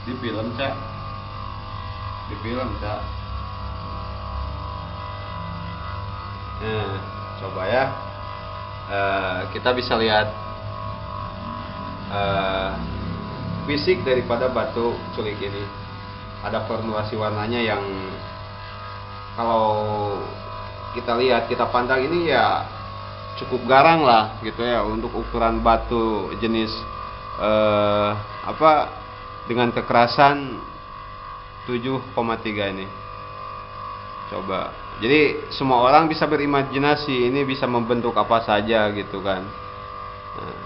Di film cak, di film cak. Nah, coba ya. Kita bisa lihat fisik daripada batu culik ini. Ada formulasi warnanya yang kalau kita lihat, kita pandang ini ya cukup garang lah gitu ya untuk ukuran batu jenis dengan kekerasan 7,3 ini. Coba. Jadi semua orang bisa berimajinasi, ini bisa membentuk apa saja gitu kan. Nah,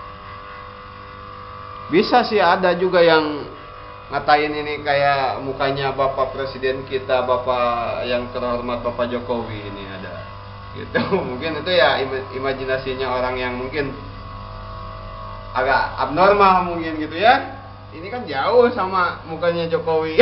bisa sih ada juga yang ngatain ini kayak mukanya Bapak Presiden kita, Bapak yang terhormat Bapak Jokowi ini ada. Gitu. Mungkin itu ya imajinasinya orang yang mungkin agak abnormal mungkin gitu ya. Ini kan jauh sama mukanya Jokowi.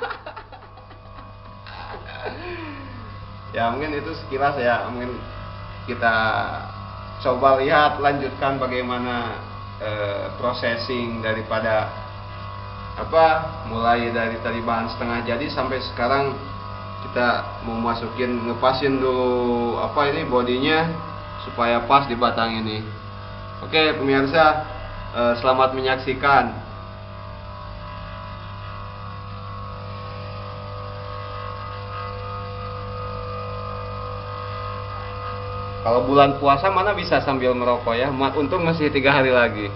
Ya mungkin itu sekilas ya, mungkin kita coba lihat lanjutkan bagaimana processing daripada mulai dari tadi bahan setengah jadi sampai sekarang kita mau masukin, ngepasin dulu ini bodinya supaya pas di batang ini. Oke pemirsa, selamat menyaksikan. Kalau bulan puasa mana bisa sambil merokok ya. Untung masih 3 hari lagi.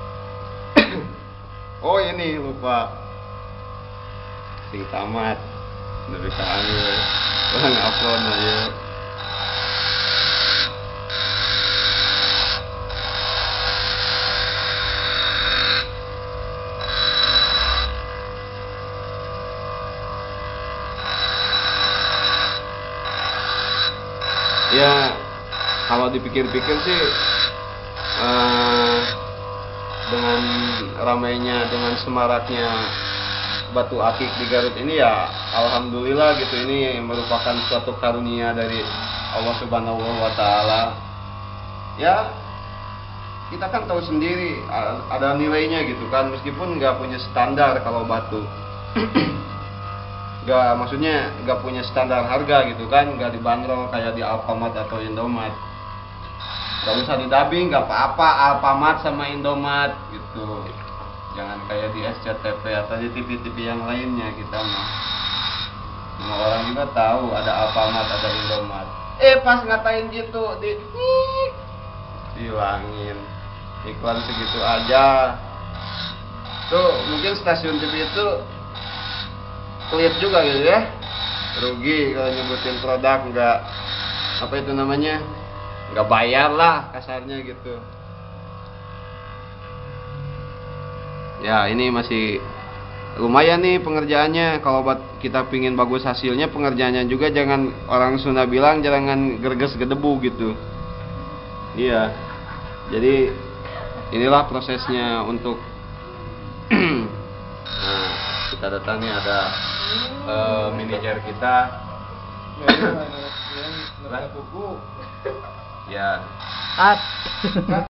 Oh ini lupa. Sing tamat. Dari kami. Orang upload aja. Ya kalau dipikir-pikir sih dengan ramainya, dengan semaraknya batu akik di Garut ini ya alhamdulillah gitu, ini merupakan suatu karunia dari Allah Subhanahu wa taala. Ya kita kan tahu sendiri ada nilainya gitu kan, meskipun nggak punya standar kalau batu. Maksudnya nggak punya standar harga gitu kan, nggak dibanderol kayak di Alfamart atau Indomart. Gak usah didabing, gak apa-apa Alfamart sama Indomart gitu. Jangan kayak di SCTV atau di TV-TV yang lainnya kita mah. Semua orang juga tahu ada Alfamart, ada Indomart. Pas ngatain gitu dihilangin iklan segitu aja. Tuh mungkin stasiun TV itu pelit juga gitu ya. Rugi kalau nyebutin produk nggak bayar lah kasarnya gitu. Ya ini masih lumayan nih pengerjaannya. Kalau kita pingin bagus hasilnya, pengerjaannya juga jangan, orang Sunda bilang jangan gerges gedebu gitu. Iya. Jadi inilah prosesnya untuk nah, kita datangi ada manajer kita. Ya.